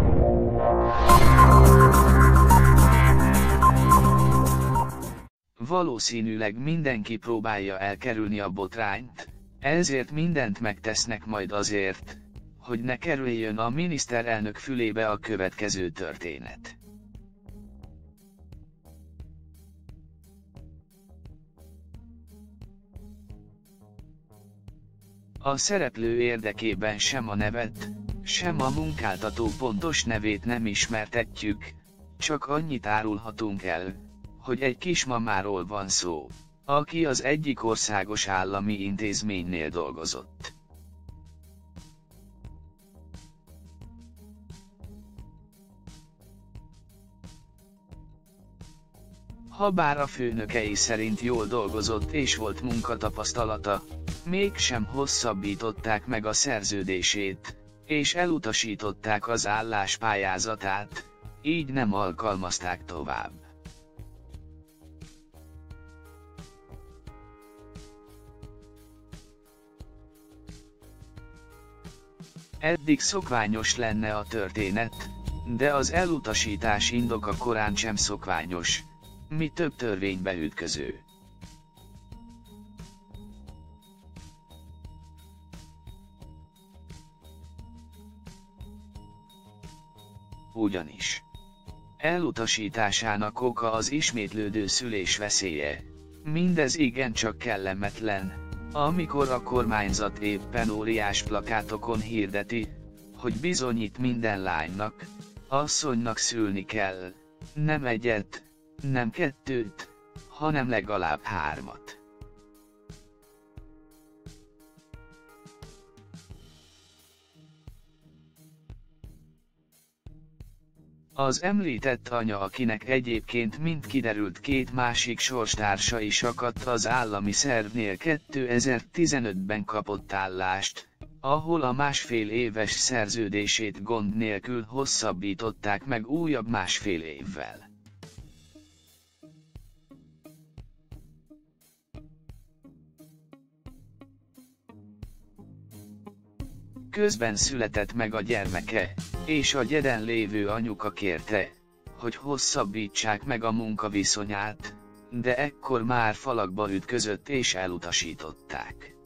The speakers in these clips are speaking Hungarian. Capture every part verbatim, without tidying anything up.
Valószínűleg mindenki próbálja elkerülni a botrányt, ezért mindent megtesznek majd azért, hogy ne kerüljön a miniszterelnök fülébe a következő történet. A szereplő érdekében sem a nevet, sem a munkáltató pontos nevét nem ismertetjük, csak annyit árulhatunk el, hogy egy kismamáról van szó, aki az egyik országos állami intézménynél dolgozott. Habár a főnökei szerint jól dolgozott és volt munkatapasztalata, mégsem hosszabbították meg a szerződését, és elutasították az álláspályázatát, így nem alkalmazták tovább. Eddig szokványos lenne a történet, de az elutasítás indoka korán sem szokványos, mi több törvénybe ütköző. Ugyanis elutasításának oka az ismétlődő szülés veszélye. Mindez igencsak kellemetlen, amikor a kormányzat éppen óriás plakátokon hirdeti, hogy bizonyít minden lánynak, asszonynak szülni kell, nem egyet, nem kettőt, hanem legalább hármat. Az említett anya, akinek egyébként mint kiderült két másik sorstársa is akadt az állami szervnél, kétezer-tizenötben kapott állást, ahol a másfél éves szerződését gond nélkül hosszabbították meg újabb másfél évvel. Közben született meg a gyermeke, és a gyeden lévő anyuka kérte, hogy hosszabbítsák meg a munkaviszonyát, de ekkor már falakba ütközött és elutasították.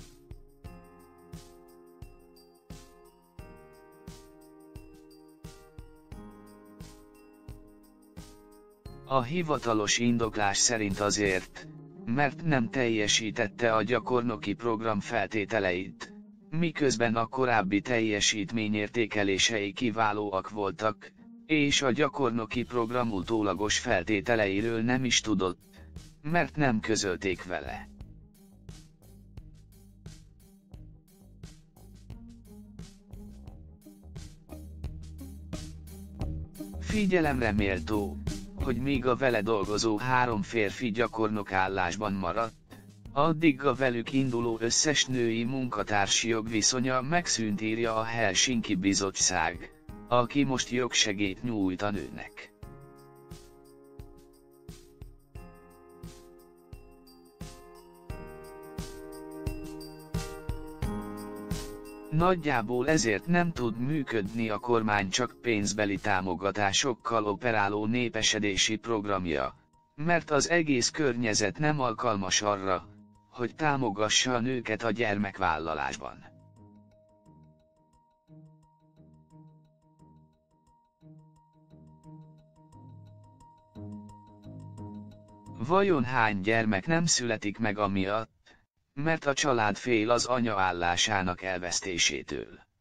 A hivatalos indoklás szerint azért, mert nem teljesítette a gyakornoki program feltételeit, miközben a korábbi teljesítményértékelései kiválóak voltak, és a gyakornoki program utólagos feltételeiről nem is tudott, mert nem közölték vele. Figyelemre méltó, hogy míg a vele dolgozó három férfi gyakornok állásban maradt, addig a velük induló összes női munkatársi jogviszonya megszűnt, írja a Helsinki Bizottság, aki most jogsegélyt nyújt a nőnek. Nagyjából ezért nem tud működni a kormány csak pénzbeli támogatásokkal operáló népesedési programja, mert az egész környezet nem alkalmas arra, hogy támogassa a nőket a gyermekvállalásban. Vajon hány gyermek nem születik meg amiatt, mert a család fél az anya állásának elvesztésétől?